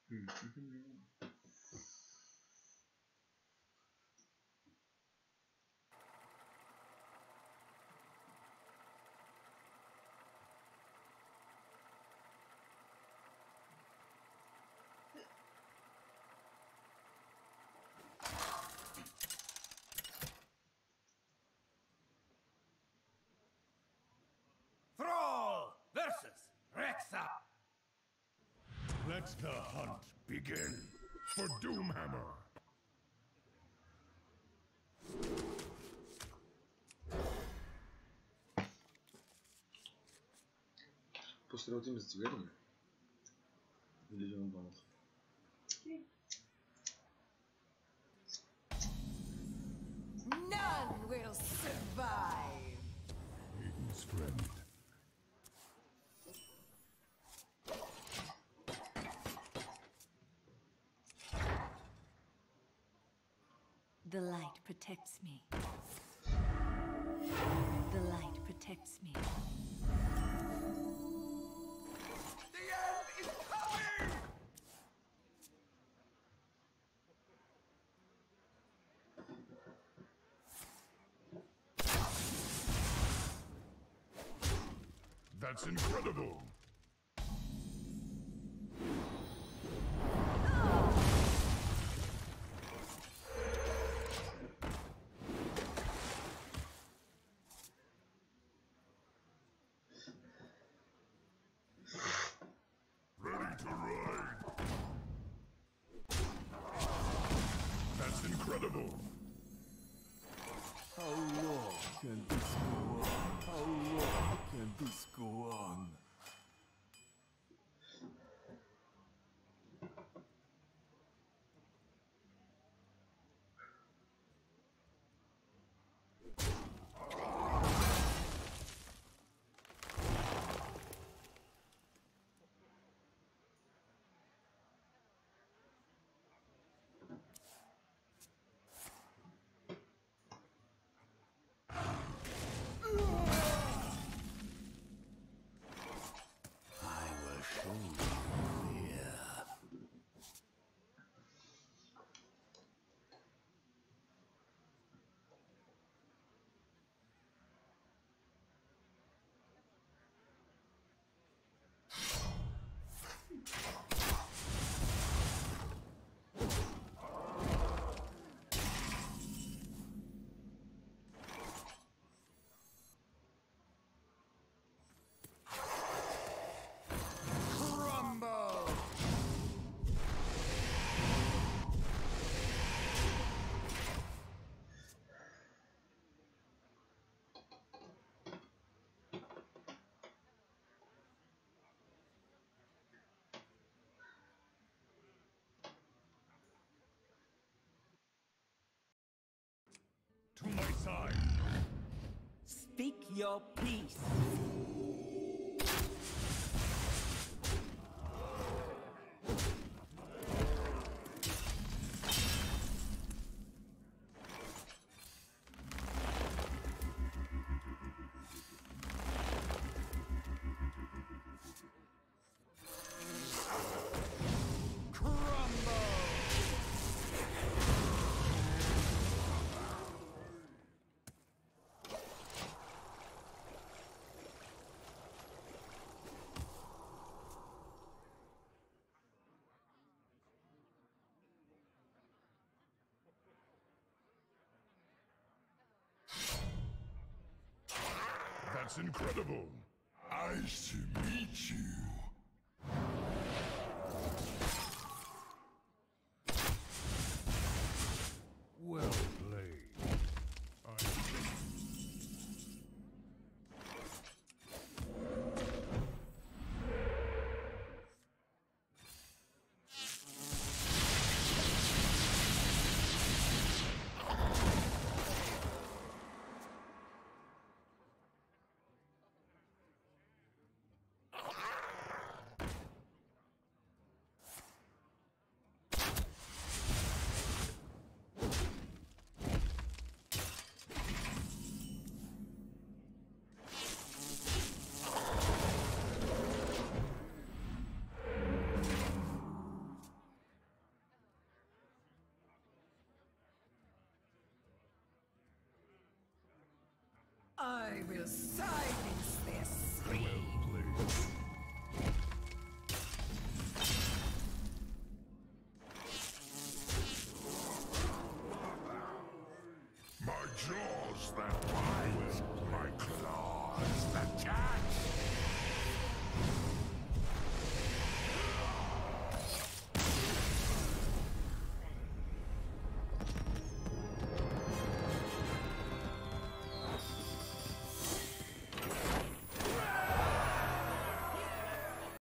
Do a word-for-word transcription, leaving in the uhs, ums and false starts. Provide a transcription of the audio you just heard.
Thrall versus Rexa. Let the hunt begin for Doomhammer. Построил тем за тебя, или он помог? None will survive. Eden's friend. The light protects me. The light protects me. The end is coming! That's incredible! Ready to ride! That's incredible! How long can this go on? How long can this go on? To my side! Speak your peace. That's incredible! Nice to meet you! Well played. I... I will silence their scream. Well played. My jaws that